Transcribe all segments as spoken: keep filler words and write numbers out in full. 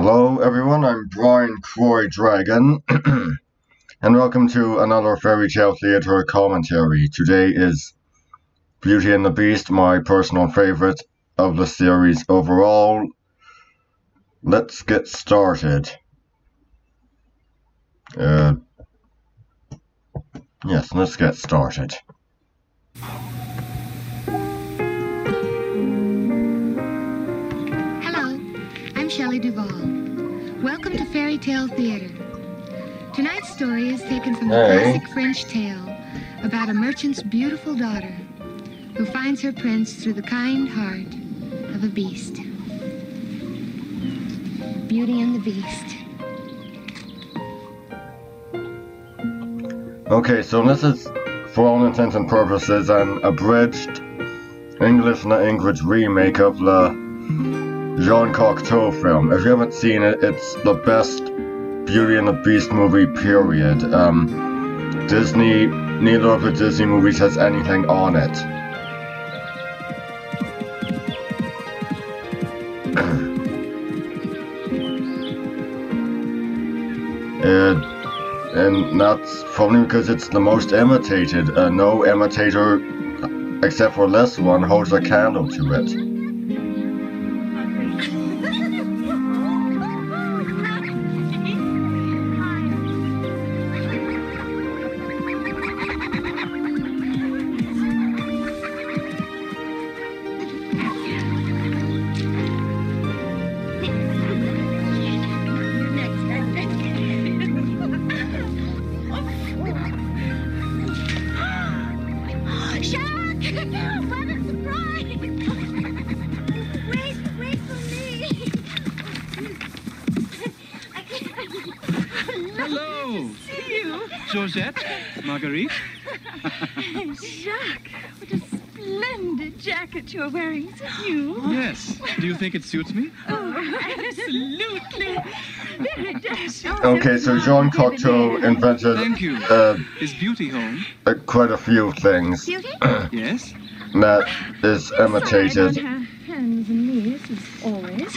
Hello everyone, I'm Brian Croy Dragon, and welcome to another Fairy Tale Theatre commentary. Today is Beauty and the Beast, my personal favorite of the series overall. Let's get started. Uh, yes, let's get started. Shelley Duvall. Welcome to Fairy Tale Theatre. Tonight's story is taken from the hey. classic French tale about a merchant's beautiful daughter who finds her prince through the kind heart of a beast. Beauty and the Beast. Okay, so this is, for all intents and purposes, an abridged English na English remake of the Jean Cocteau film. If you haven't seen it, it's the best Beauty and the Beast movie, period. Um, Disney, neither of the Disney movies has anything on it. it and that's probably because it's the most imitated. Uh, no imitator, except for this one, holds a candle to it. Georgette? Marguerite? Jacques, what a splendid jacket you're wearing. Is it you? Yes. Do you think it suits me? Oh, absolutely. Very dashing. Okay, so Jean Cocteau invented Thank you. Uh, Is Beauty home? Uh, quite a few things. Beauty? Yes. That is imitated. Sorry, I don't have hands and knees, as always.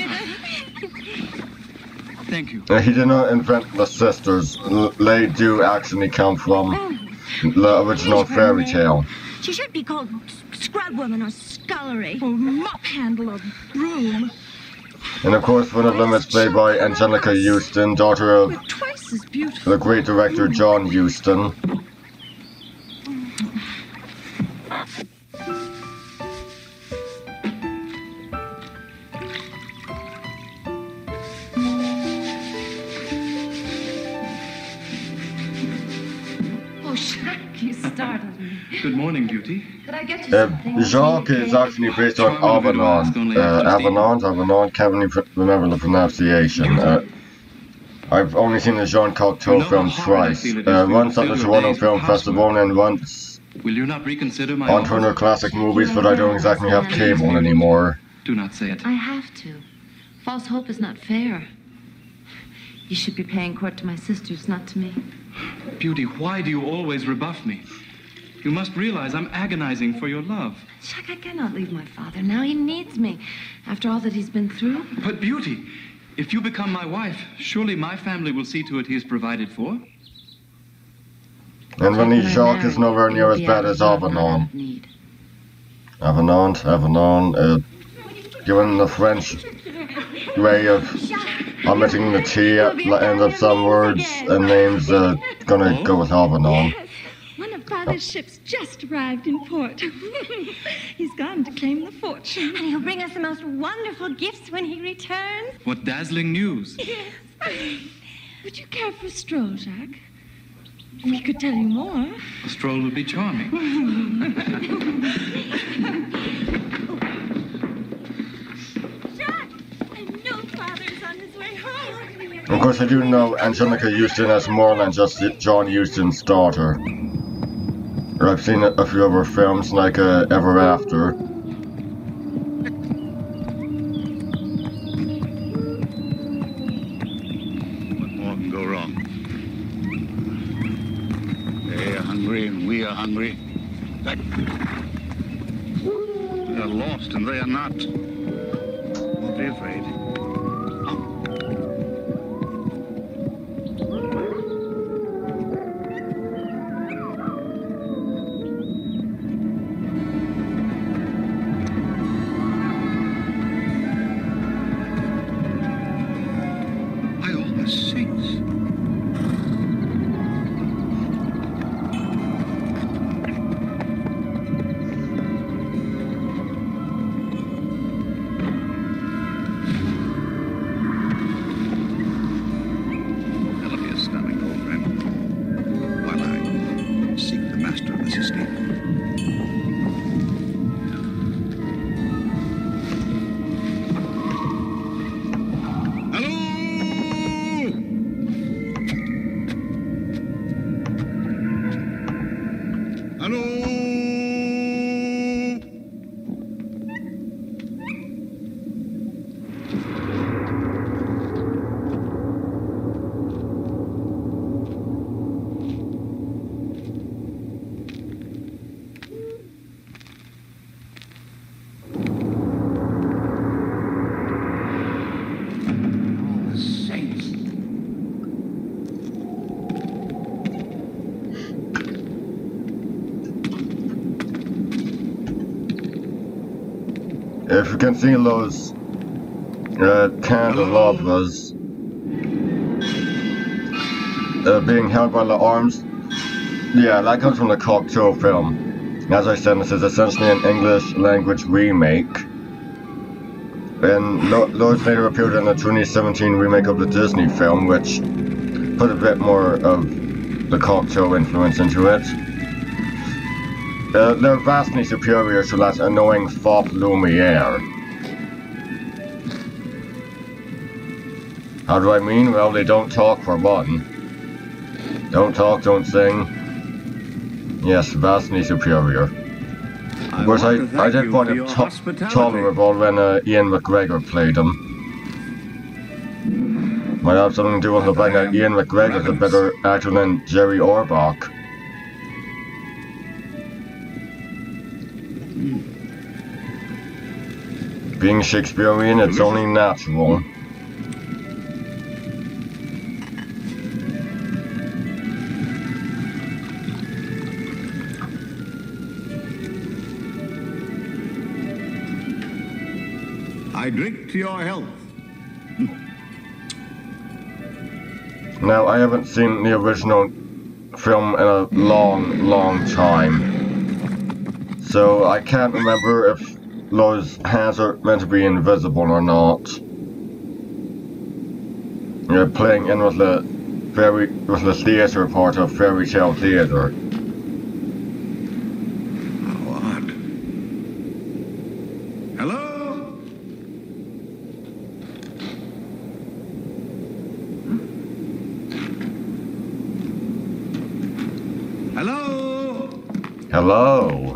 Thank you. Uh, he did not invent the sisters. L they do actually come from the original fairy tale. She should be called scrub woman or scullery or mop handle or broom. And of course, one of them is played by Angelica Houston, daughter of Twice as beautiful. the great director John Huston. Good morning, Beauty. Could I get you Uh, something? Jacques is actually based on Avenant. Uh, Avenant, Avenant, can't really remember the pronunciation. Uh, I've only seen the Jean Cocteau film twice. Uh, once at the Toronto Film Festival and once Will you not reconsider my on Turner Classic Movies, but I don't exactly have cable anymore. Do not say it. I have to. False hope is not fair. You should be paying court to my sisters, not to me. Beauty, why do you always rebuff me? You must realize I'm agonizing for your love. Jacques, I cannot leave my father now. He needs me. After all that he's been through. But Beauty, if you become my wife, surely my family will see to it he is provided for. And really, Jacques is nowhere near as bad as Avenant. Avenant, Avenant, uh, given the French way of omitting the T at the end of some words and names, uh, gonna go with Avenant. One of Father's ships just arrived in port. He's gone to claim the fortune. And he'll bring us the most wonderful gifts when he returns. What dazzling news. Yes. Would you care for a stroll, Jacques? We could tell you more. A stroll would be charming. Jacques! I know Father's on his way home. Of course, I do know Angelica Houston as more than just John Huston's daughter. I've seen a few of her films, like uh, Ever After. What more can go wrong? They are hungry and we are hungry. That... We are lost and they are not. Don't be afraid. you can see those uh, candelabras uh, being held by the arms. Yeah, that comes from the Cocteau film. As I said, this is essentially an English language remake. And lo those later appeared in the twenty seventeen remake of the Disney film, which put a bit more of the Cocteau influence into it. Uh, they're vastly superior to that annoying fop Lumiere. How do I mean? Well, they don't talk for one. Don't talk, don't sing. Yes, vastly superior. Of course, I, I did find it to tolerable when uh, Ian McGregor played him. Might have something to do with the fact that Ian McGregor is a better actor than Jerry Orbach. Being Shakespearean, it's only natural. I drink to your health. Now, I haven't seen the original film in a long, long time. So I can't remember if those hands are meant to be invisible or not. You're playing in with the fairy, with the theatre part of Fairy Tale Theatre. What? Hello? Hello? Hello.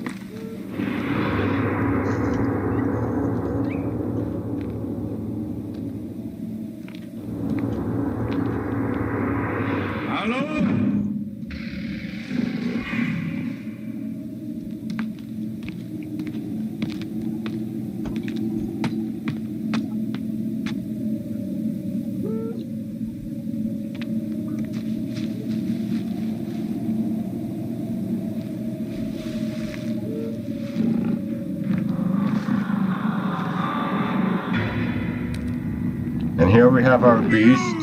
And here we have our beast.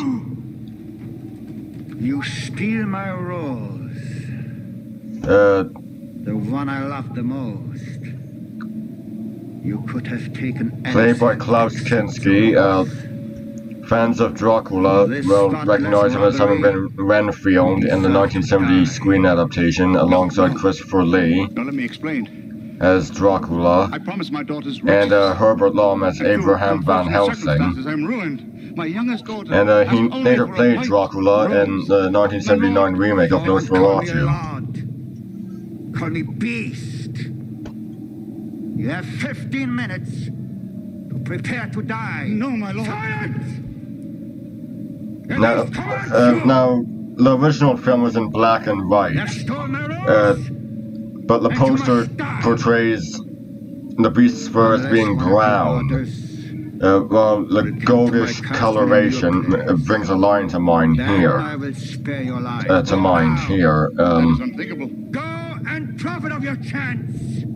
You steal my rose. Uh, the one I love the most. You could have taken played by Klaus Kinski. Uh, fans of Dracula will recognize him as having been Renfield in the nineteen seventy screen adaptation alongside Christopher Lee. Now let me explain. As Dracula, I promised my daughters and uh, Herbert Lom as Abraham Van Helsing. I'm ruined. My youngest daughter, and uh, he later played Dracula in the nineteen seventy-nine remake of Nosferatu. Call me Beast. You have fifteen minutes to prepare to die. No, my lord. Silence! Now, uh, now, the original film was in black and white, uh, but the poster portrays the Beast's fur as being brown. Uh, well, the goldish coloration uh, brings a line to mind here. Uh, to mind here. Um, Go and profit of your chance.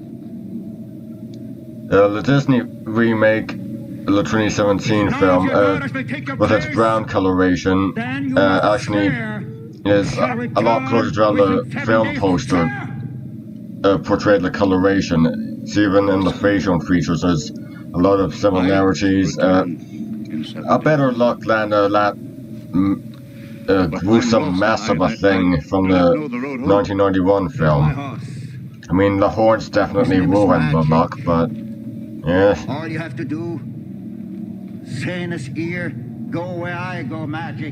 Uh, the Disney remake, the twenty seventeen film, uh, with its brown coloration, uh, actually is a, a lot closer to how the film poster uh, portrayed the coloration. It's even in the facial features, there's a lot of similarities. Uh, a better luck than uh, that mm, uh, gruesome mess of a thing from the nineteen ninety-one film. I mean, the horns definitely ruined the luck, but yeah. All you have to do, say in his ear, go where I go, magic.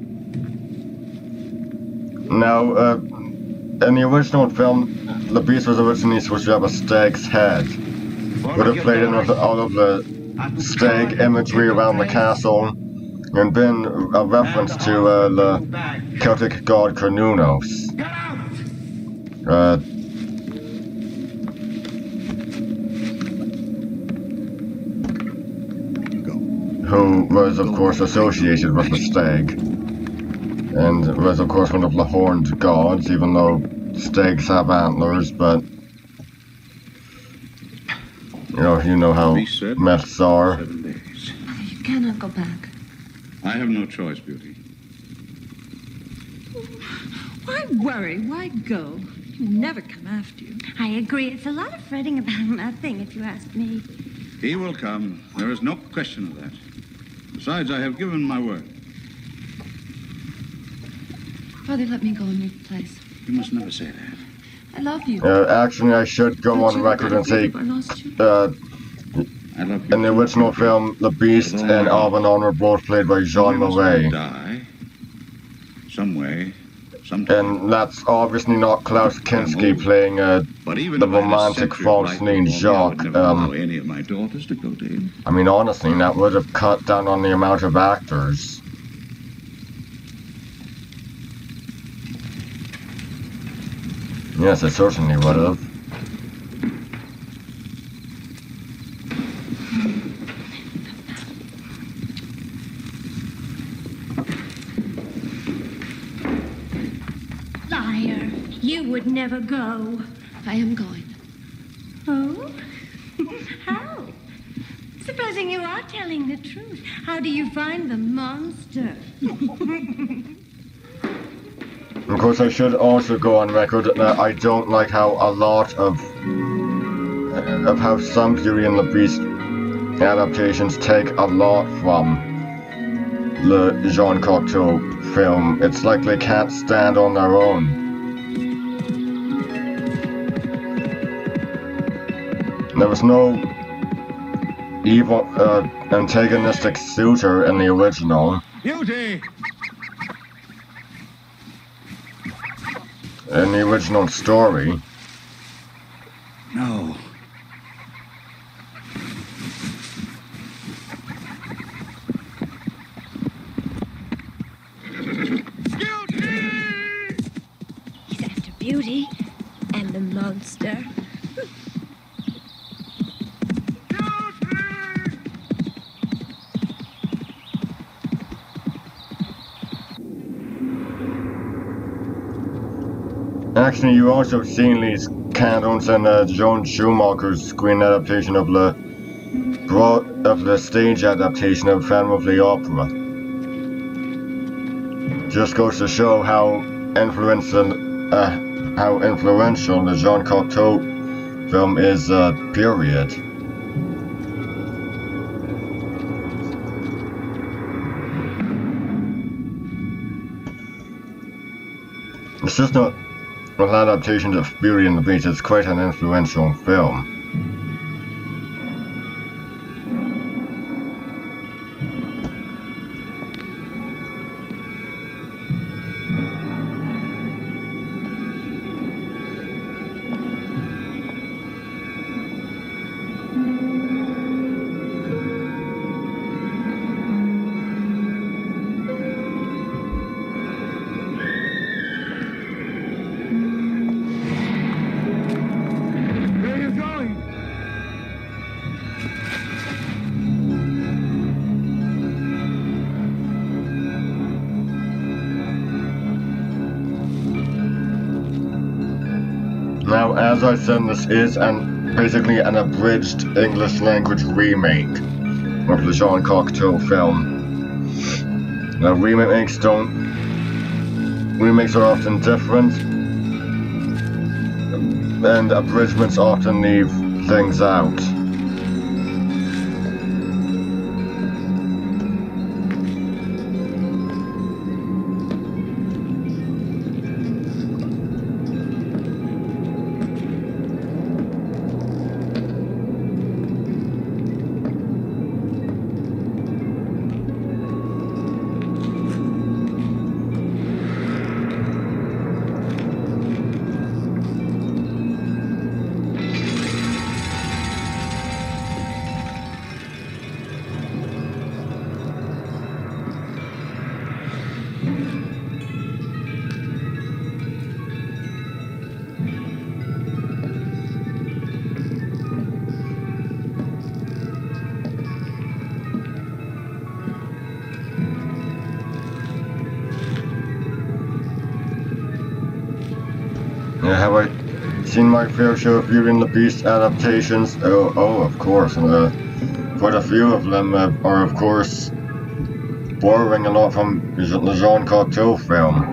Now, uh, in the original film, the Beast was originally supposed to have a stag's head. Would have played in with all of the stag imagery around the castle, and been a reference to uh, the Celtic god Cernunnos. Uh, who was, of course, associated with the stag, and was, of course, one of the horned gods, even though stags have antlers, but You know, you know how We said myths are. seven days. You cannot go back. I have no choice, Beauty. Why worry? Why go? He'll never come after you. I agree. It's a lot of fretting about nothing, if you ask me. He will come. There is no question of that. Besides, I have given my word. Father, let me go in your place. You must never say that. I love you. Uh, actually, I should go Don't on you record and regret say, if I lost you? uh, I love you. in the original film, the Beast and Alvin were both played by Jean We must Marais. die. Some way. Sometime. And that's obviously not Klaus Kinski playing uh, But even the if I had a romantic century of false life named before me, I would Jacques. never Um, allow any of my daughters to go to him. I mean, honestly, that would have cut down on the amount of actors. Yes, it certainly would have. Liar. You would never go. I am going. Oh? How? Supposing you are telling the truth, how do you find the monster? Of course, I should also go on record that I don't like how a lot of of how some Beauty and the Beast adaptations take a lot from the Jean Cocteau film. It's like they can't stand on their own. There was no evil, uh, antagonistic suitor in the original. Beauty! In the original story. No. He's after Beauty and the monster. Actually, you also seen these candles in uh, Joan Schumacher's screen adaptation of the broad, of the stage adaptation of Phantom of the Opera. Just goes to show how influential, uh, how influential the Jean Cocteau film is. Uh, period. It's just not. Well, adaptations of Beauty and the Beast is quite an influential film. Now, as I said, this is an basically an abridged English language remake of the Jean Cocteau film. Now, remakes don't. Remakes are often different, and abridgments often leave things out. Yeah, how I seen my fair share of Beauty and the Beast adaptations. Oh, oh, of course. And, uh, quite a few of them uh, are, of course, borrowing a lot from the Jean Cocteau film.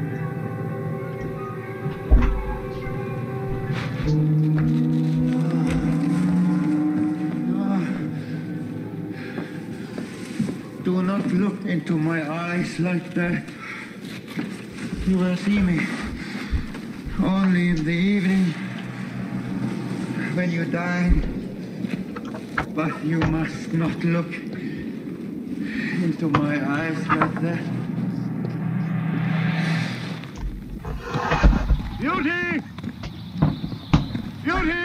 Do not look into my eyes like that. You will see me only in the evening when you dine. But you must not look into my eyes like that. Beauty! Beauty!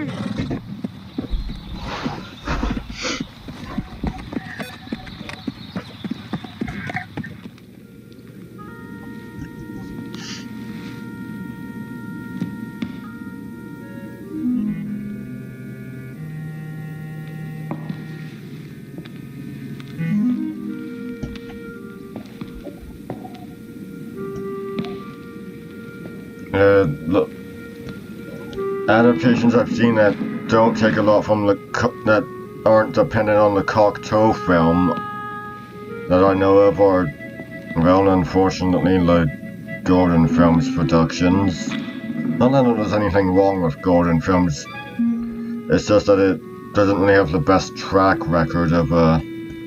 Uh, look, adaptations I've seen that don't take a lot from the co that aren't dependent on the Cocteau film that I know of are, well, unfortunately, like Golden Films productions. Not that there's anything wrong with Golden Films, it's just that it doesn't really have the best track record of uh,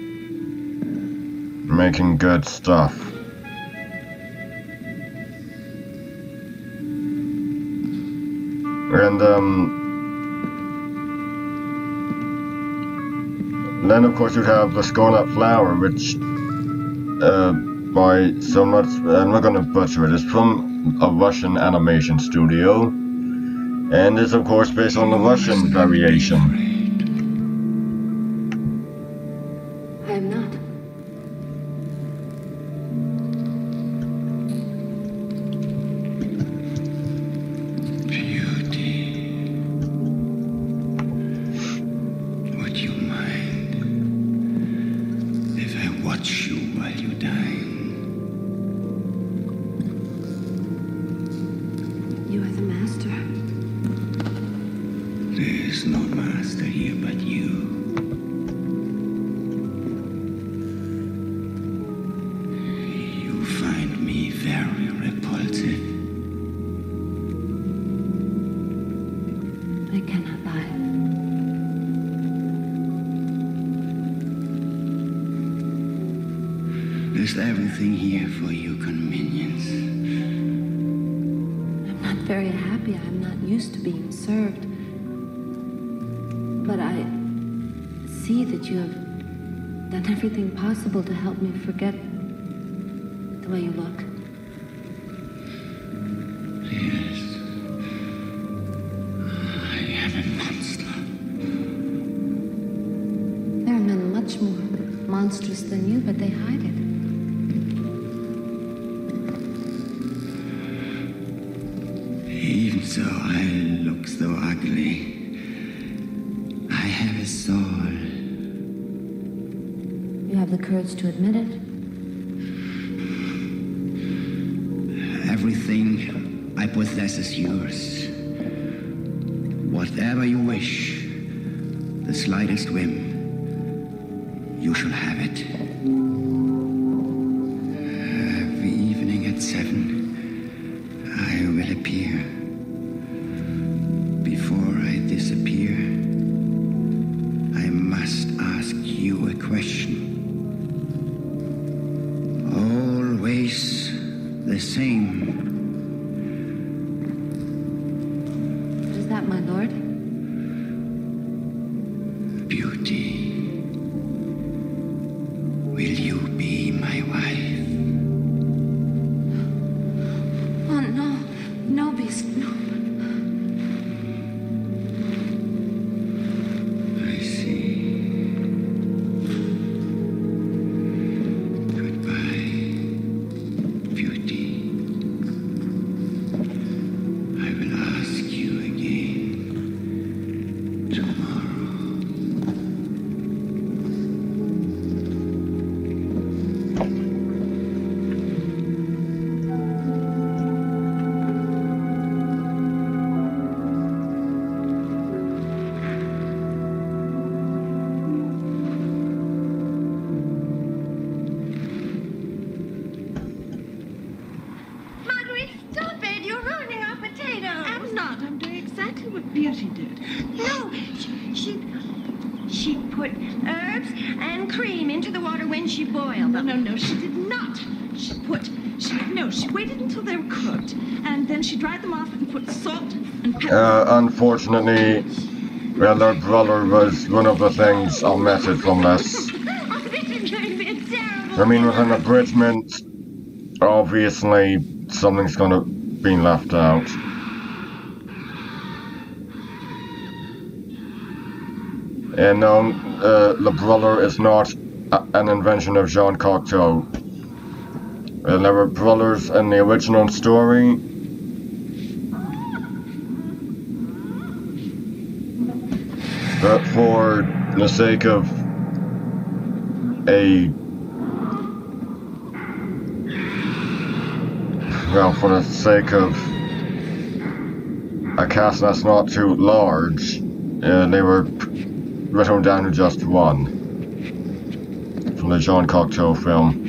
making good stuff. And um, then of course you'd have The Scarlet Flower, which uh, by so much, I'm not going to butcher it, it's from a Russian animation studio, and is of course based on the Russian variation. I am not. There's everything here for your convenience. I'm not very happy. I'm not used to being served. But I see that you have done everything possible to help me forget the way you look. Yes. I am a monster. There are men much more monstrous than you, but they hide it. Even so, I look so ugly. I have a soul. You have the courage to admit it? Everything I possess is yours. Whatever you wish, the slightest whim, you shall have it. Every evening at seven, I will appear. Before I disappear, I must ask you a question. Always the same. What is that, my lord? Beauty, will you be my wife? Oh, no. No, Beast, no. I see. Goodbye, Beauty. I will ask you again tomorrow. then she boiled No, them. no, no, she did not. She put, she, no, she waited until they were cooked, and then she dried them off and put salt and pepper. Uh, unfortunately, well, their brother was one of the things omitted from this. Oh, this is going to be a terrible... I mean, with an abridgment, obviously something's gonna be left out. And no, uh, the brother is not a an invention of Jean Cocteau. Uh, there were brothers in the original story. But for the sake of a... Well, for the sake of a cast that's not too large, uh, they were written down to just one from the Jean Cocteau film.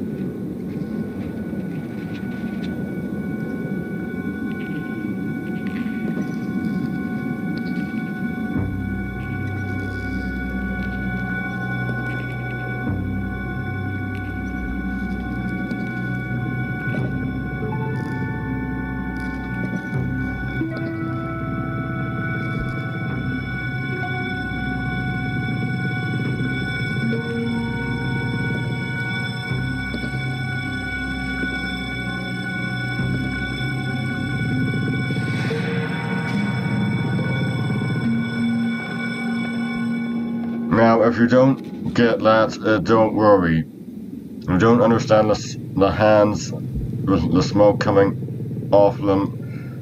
Now, if you don't get that, uh, don't worry. If you don't understand the, s the hands with the smoke coming off them,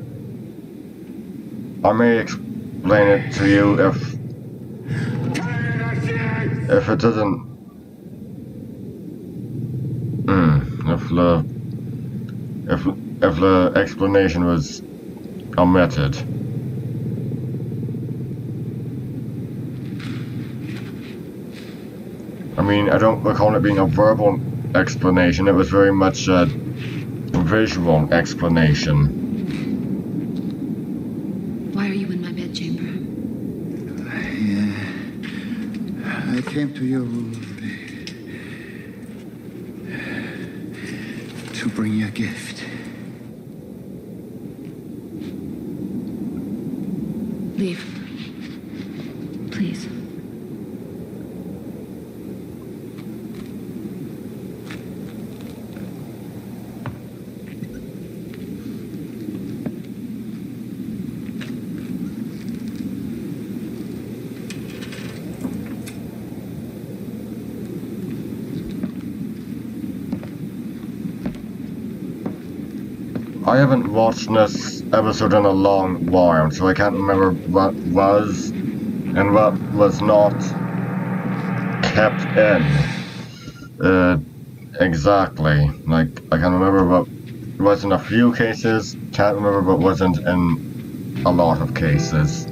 I may explain it to you if if it doesn't. Hmm. If the if if the explanation was omitted. I mean, I don't recall it being a verbal explanation, it was very much a visual explanation. Why are you in my bedchamber? I, uh, I came to you to bring you a gift. Leave. Please. I haven't watched this episode in a long while, so I can't remember what was and what was not kept in. Uh, exactly. Like, I can remember what was in a few cases, can't remember what wasn't in a lot of cases.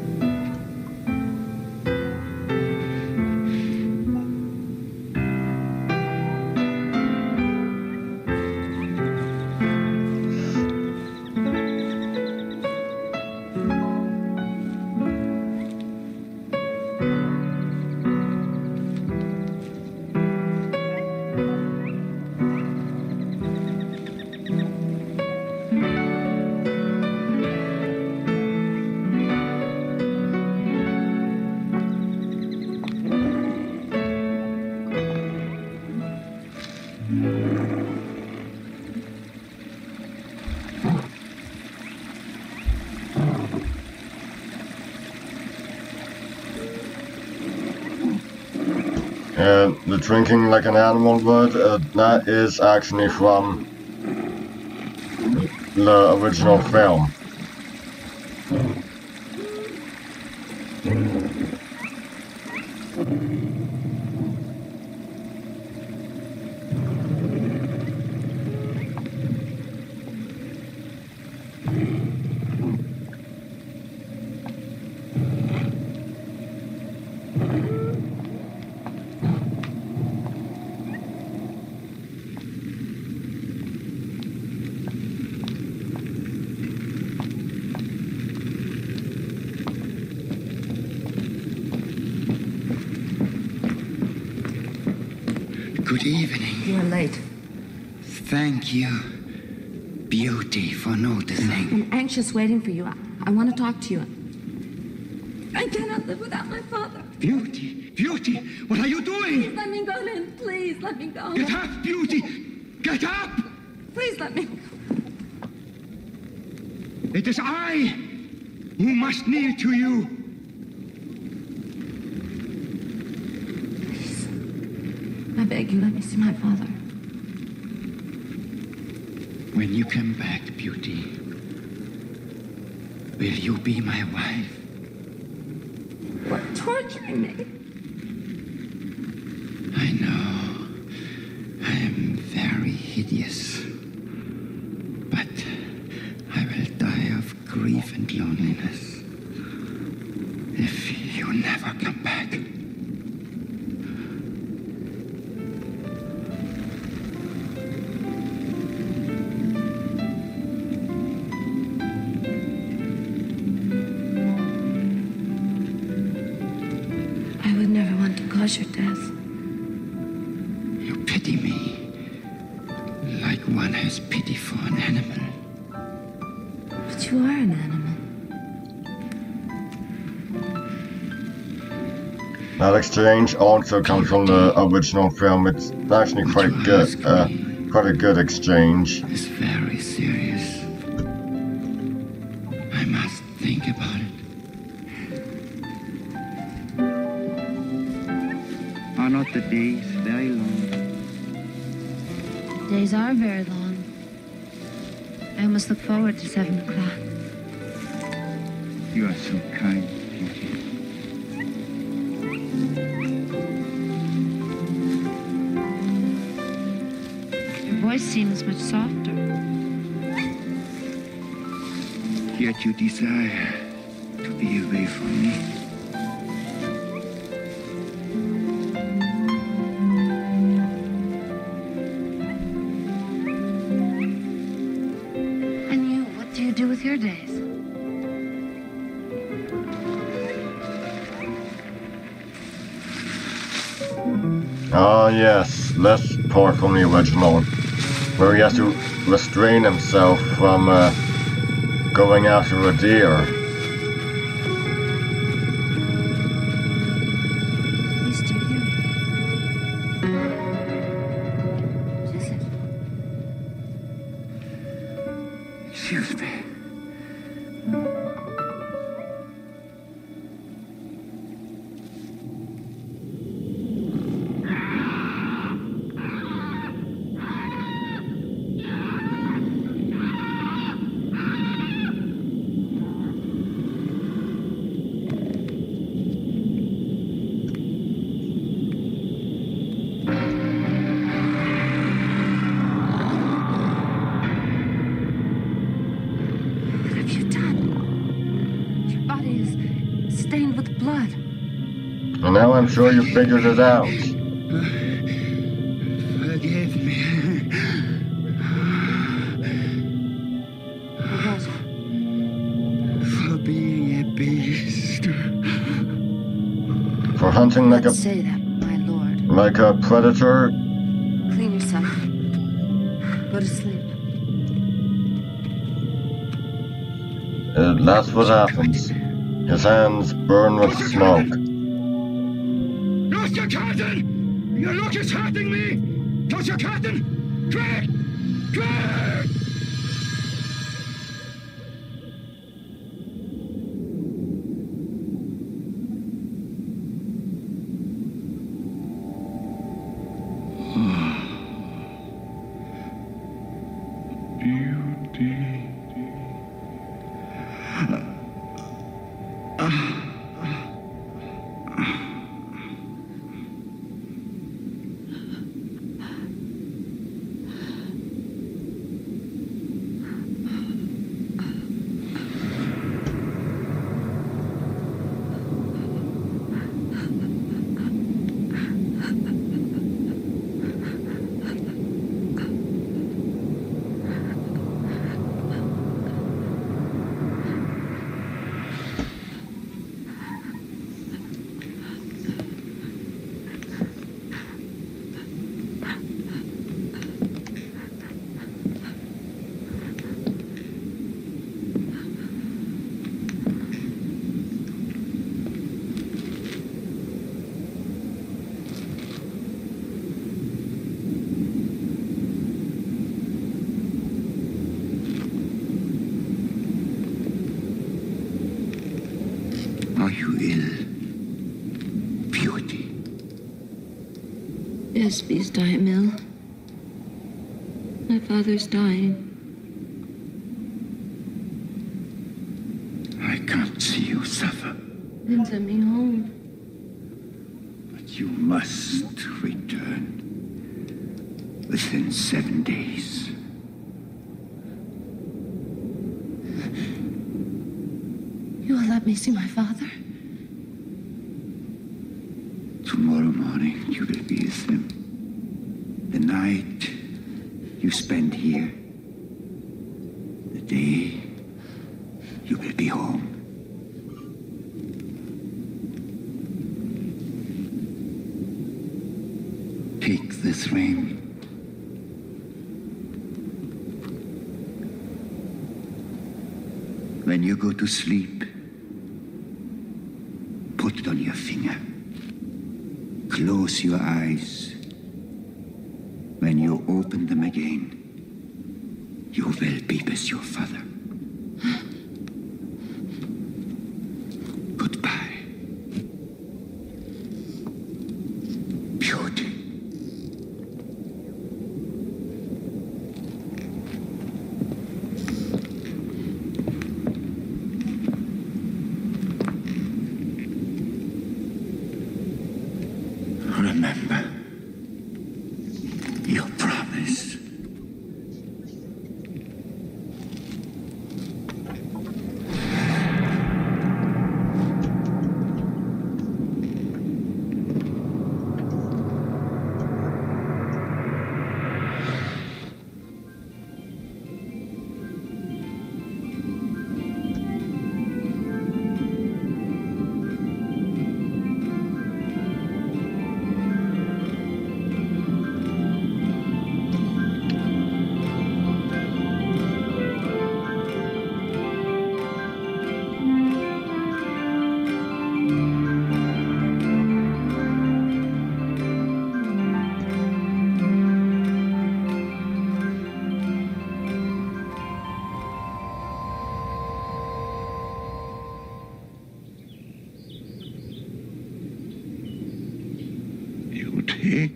Uh, the drinking like an animal would, uh, that is actually from the original film. Good evening. You are late. Thank you, Beauty, for noticing. I'm anxious waiting for you. I, I want to talk to you. I cannot live without my father. Beauty, Beauty, what are you doing? Please let me go, Lynn. Please let me go. Get up, Beauty! Get up! Please let me go. It is I who must kneel to you. Please. I beg you, let me see my father. When you come back, Beauty, will you be my wife? You are torturing me. I know. I am very hideous. But I will die of grief and loneliness if you never come back. I would never want to cause your death. You pity me like one has pity for an animal. But you are an animal. That exchange also comes from the original film. It's actually quite good, uh, quite a good exchange. It's very serious. I must think about it. Are not the days very long? Days are very long. I almost look forward to seven o'clock. You are so kind, Beauty. Your voice seems much softer. Yet you desire to be away from me. And you, what do you do with your days? Ah yes, less part from the original, where he has to restrain himself from uh, going after a deer. Please do you hear me? What is it? Excuse me. What have you done? Your body is stained with blood. And now I'm sure you figured it out. Forgive me. What was it? For being a beast. For hunting like a Let's say that, my lord. like a predator. Clean yourself. Go to sleep. Uh, that's what happens. His hands burn with smoke. Close your curtain! Your look is hurting me! Close your curtain! Quick! Quick! Beauty. Yes, Beast, I am ill. My father's dying. I can't see you suffer. Then send me home. But you must return within seven days. You will let me see my father? Tomorrow morning you will be with him. The night you spend here, the day you will be home. Take this ring. When you go to sleep, put it on your finger. Close your eyes. When you open them again, you will be with your father. Goodbye. Beauty. Remember your promise. Beauty.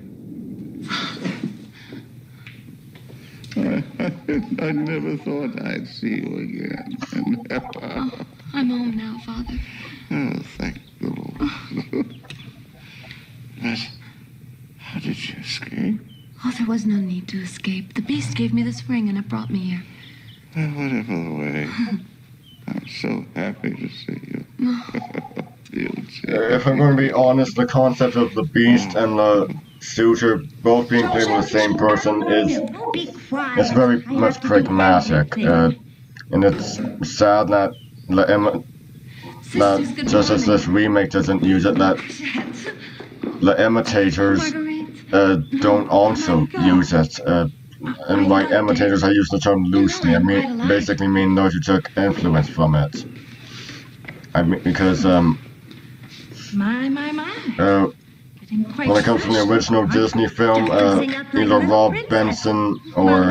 I, I never thought I'd see you again. Oh, I'm home now, Father. Oh, thank the Lord. But how did you escape? Oh, there was no need to escape. The beast gave me this ring and it brought me here. Well, whatever the way, I'm so happy to see you. Beauty. If I'm going to be honest, the concept of the beast and the suitor both being played with the same person is it's very much pragmatic, uh, and it's sad that the Im that just as this remake doesn't use it, that the imitators uh, don't also use it. Uh, and by imitators, I use the term loosely. I mean, basically mean those who took influence from it. I mean, because um. My, my, my. Uh, when it comes from the original Disney film, uh, either Rob Benson or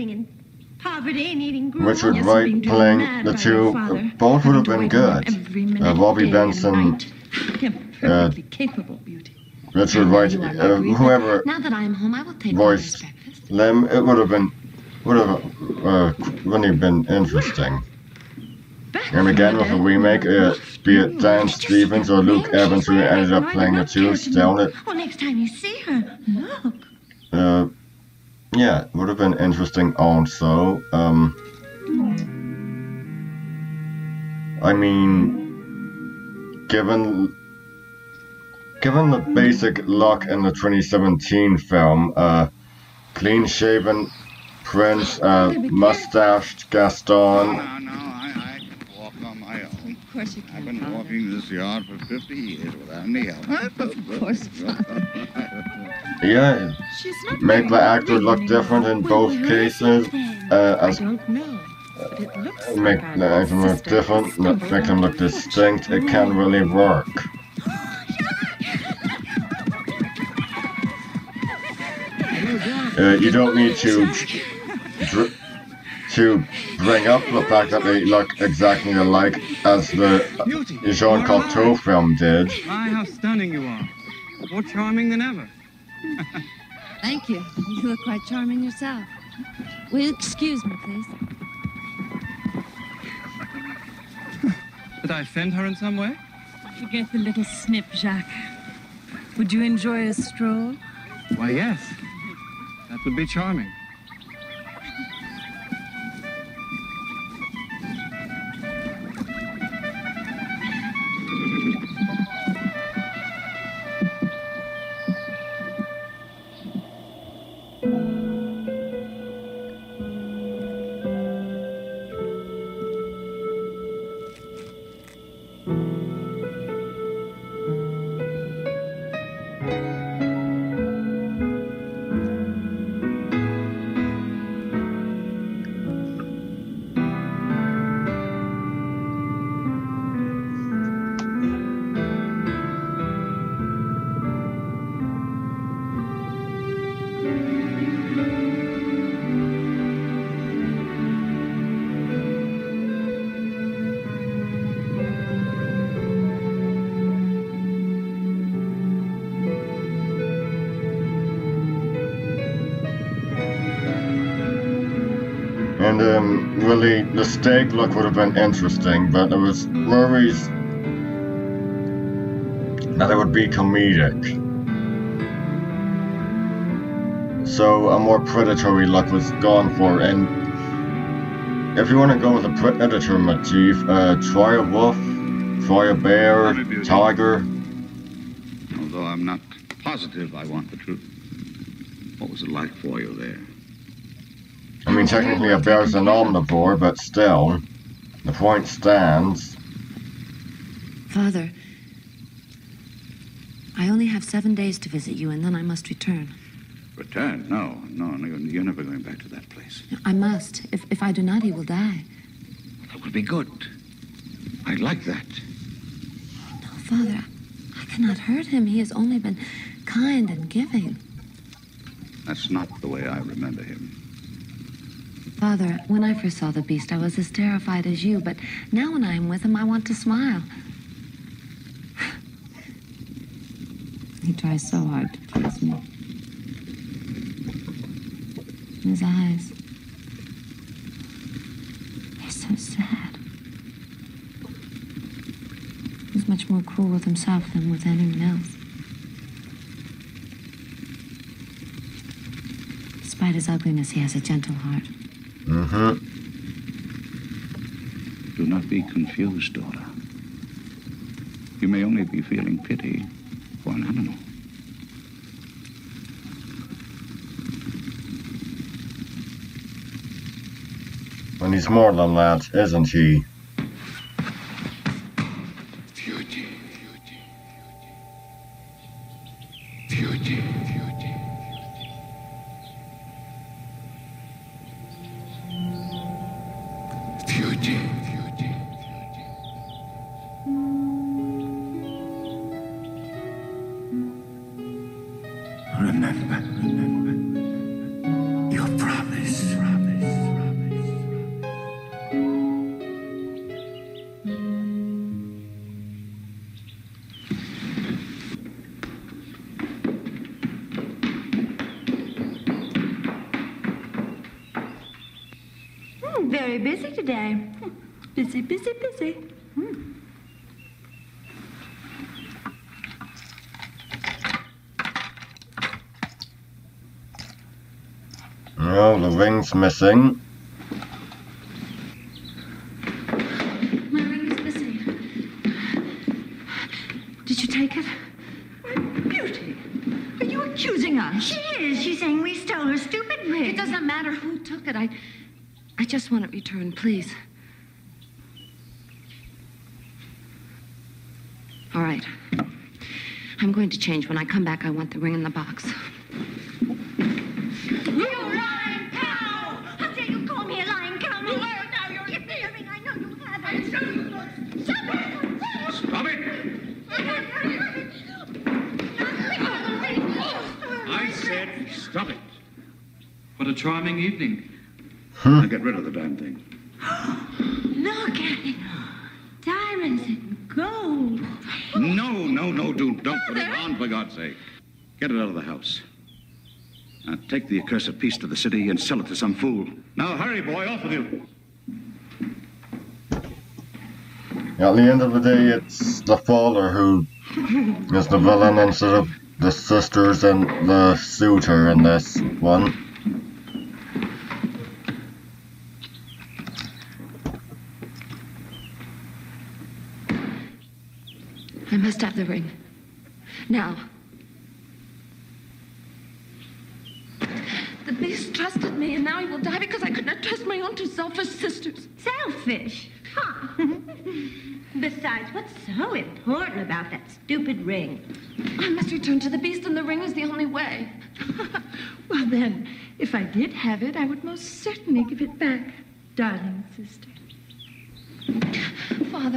Richard Wright playing the two, both would have been good. Uh, Robbie Benson, uh, Richard Wright, uh, whoever voiced them, it would have been, would have uh, really been interesting. And again, with a remake, uh, be it Dan Stevens or Luke Evans who ended up playing the two, still it. Well, next time you see her, look. Uh, yeah, it would have been interesting also. Um, I mean, given given the basic look in the twenty seventeen film, uh, clean-shaven Prince, uh, mustached Gaston. No, no, I, I can walk on my own. Of course you can. I've been walking this yard for fifty years without any help. Of course, Father. Yeah, make the actor look different in both cases. Uh, as don't know. But it looks like make our the actor look sister different, has make them look distinct. It can really work. Uh, you don't need to dr to bring up the fact that they look exactly alike as the Jean Cocteau film did. My, how stunning you are. More charming than ever. Thank you. You look quite charming yourself. Will you excuse me, please? Did I offend her in some way? Forget the little snip, Jacques. Would you enjoy a stroll? Why, yes. That would be charming. And um, really, the steak look would have been interesting, but there was worries that it would be comedic. So a more predatory look was gone for, and if you want to go with a predator motif, uh, try a wolf, try a bear, tiger. Although I'm not positive I want the truth. What was it like for you there? I mean, technically a bear's an omnivore, but still, the point stands. Father, I only have seven days to visit you, and then I must return. Return? No, no, no, you're- you're never going back to that place. I must. If, if I do not, he will die. That would be good. I like that. No, Father, I cannot hurt him. He has only been kind and giving. That's not the way I remember him. Father, when I first saw the beast, I was as terrified as you, but now when I am with him, I want to smile. He tries so hard to please me. And his eyes, they're so sad. He's much more cruel with himself than with anyone else. Despite his ugliness, he has a gentle heart. Mm-hmm. Do not be confused, daughter. You may only be feeling pity for an animal. And he's more than that, isn't he? Beauty, beauty, beauty, beauty. Beauty, beauty, beauty. Remember, remember your promise, promise, promise. Hmm, very busy today. Hmm, busy, busy, busy. Hmm. Oh, the ring's missing. My ring is missing. Did you take it? Beauty, are you accusing us? She is. She's saying we stole her stupid ring. It doesn't matter who took it. I, I just want it returned, please. All right. I'm going to change. When I come back, I want the ring in the box. You lying cow! How dare you call me a lying cow? You are now. You're Give me your ring. I know you have it. Stop it! Stop it! I said stop it. What a charming evening. Now get rid of the damn thing. Look at it. Diamonds and gold. No, no, no, don't, don't put it on, for God's sake. Get it out of the house. Now take the accursed piece to the city and sell it to some fool. Now hurry, boy, off with you. At the end of the day, it's the Fowler who is the villain instead of the sisters and the suitor in this one. I must have the ring. Now. The beast trusted me, and now he will die because I could not trust my own two selfish sisters. Selfish? Huh. Besides, what's so important about that stupid ring? I must return to the beast, and the ring is the only way. Well, then, if I did have it, I would most certainly give it back, darling sister. Father,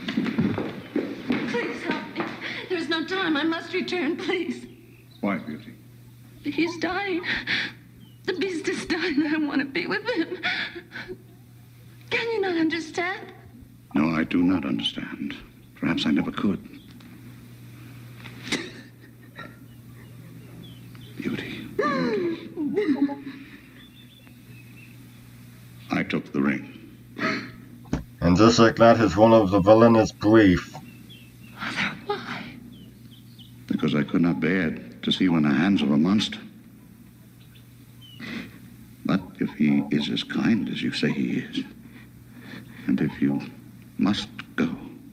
please help me. There's no time. I must return, please. Why, Beauty? He's dying. The beast is dying. I want to be with him. Can you not understand? No, I do not understand. Perhaps I never could. Beauty. I took the ring. And just like that, his one of the villainous grief. Father, why? Because I could not bear to see you in the hands of a monster. But if he is as kind as you say he is, and if you must go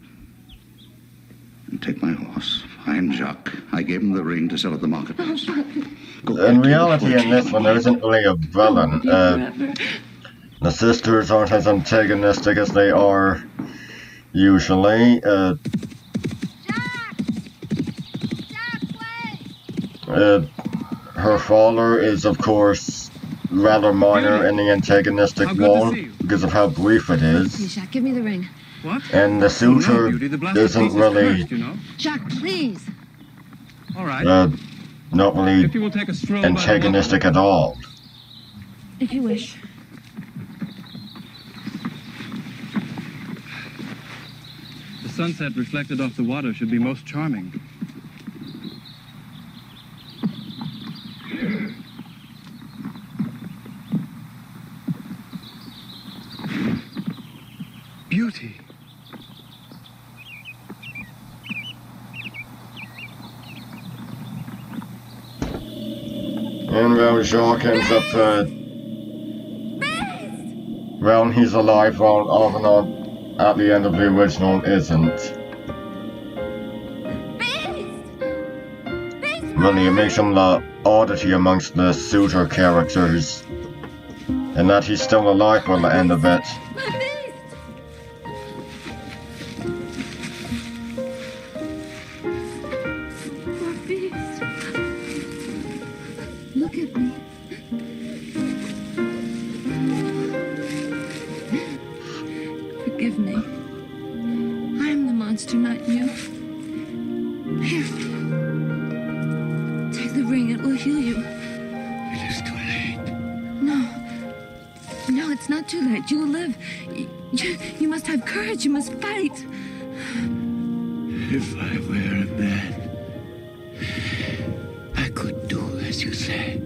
and take my horse, find Jacques. I gave him the ring to sell at the marketplace. Go In reality, in this one, there isn't really a villain. Uh, the sisters aren't as antagonistic as they are usually. Uh, uh, her father is, of course, rather minor in the antagonistic one because of how brief it is. Jacques, give me the ring. What? And the suitor Oh, no, Beauty, the blasted isn't piece is really cursed, you know? Jacques, please. All right. uh, not really If you will take a stroll by the antagonistic at all. If you wish. The sunset reflected off the water should be most charming. Beauty. And well, Jacques ends up, uh, well, he's alive while Avenant at the end of the original isn't. Really, it makes him the oddity amongst the suitor characters. And that he's still alive by the end of it. Look at me. Forgive me. I'm the monster, not you. Here. Take the ring. It will heal you. It is too late. No. No, it's not too late. You will live. You, you must have courage. You must fight. If I were a man, I could do as you say.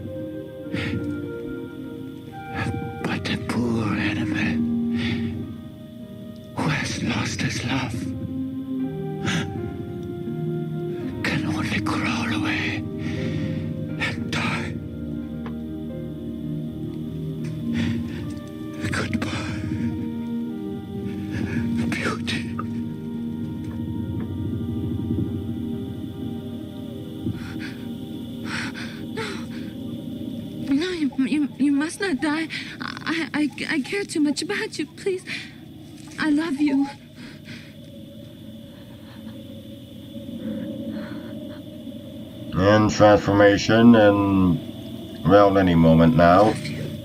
But a poor animal who has lost his love can only crawl away and die. Goodbye, Beauty. No, you, you, you must not die. I, I, I care too much about you. Please. I love you. And transformation in, well, any moment now.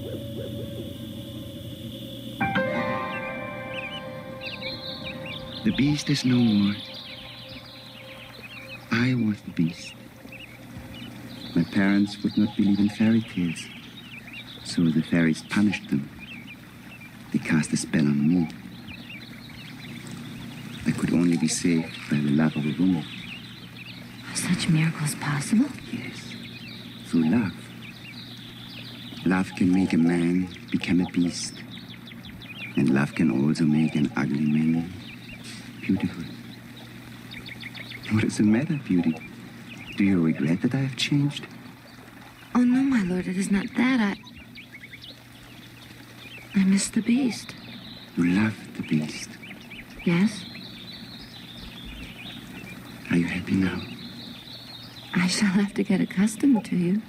The beast is no more. I was the beast. My parents would not believe in fairy tales, so the fairies punished them. They cast a spell on me. I could only be saved by the love of a woman. Are such miracles possible? Yes, through love. Love can make a man become a beast. And love can also make an ugly man beautiful. What is the matter, Beauty? Do you regret that I have changed? Oh, no, my lord, it is not that. I... I miss the beast. You love the beast. Yes? Are you happy now? I shall have to get accustomed to you.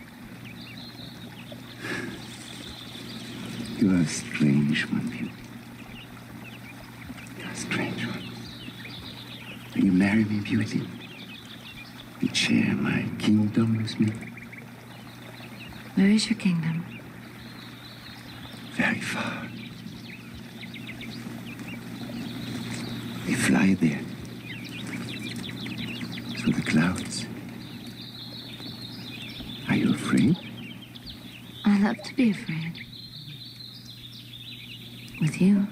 You are a strange one, Beauty. You are a strange one. Will you marry me, Beauty? And share my kingdom with me? Where is your kingdom? Very far. We fly there. Through the clouds. Are you afraid? I love to be afraid. With you.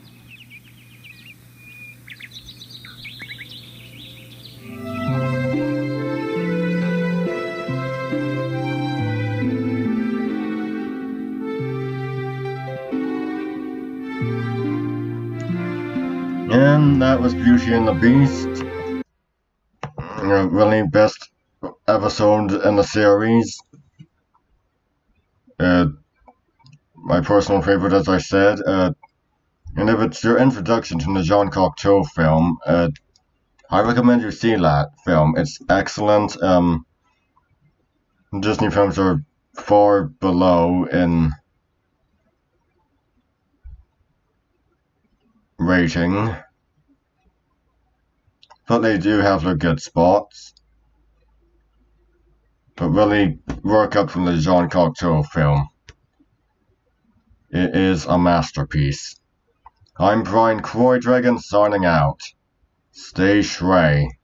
And that was Beauty and the Beast. Uh, really best episode in the series. Uh, my personal favorite, as I said. Uh, and if it's your introduction to the Jean Cocteau film, uh, I recommend you see that film. It's excellent. Um, Disney films are far below in rating, but they do have their good spots. But really work up from the Jean Cocteau film. It is a masterpiece. I'm Brian Croydregan signing out. Stay Shrey.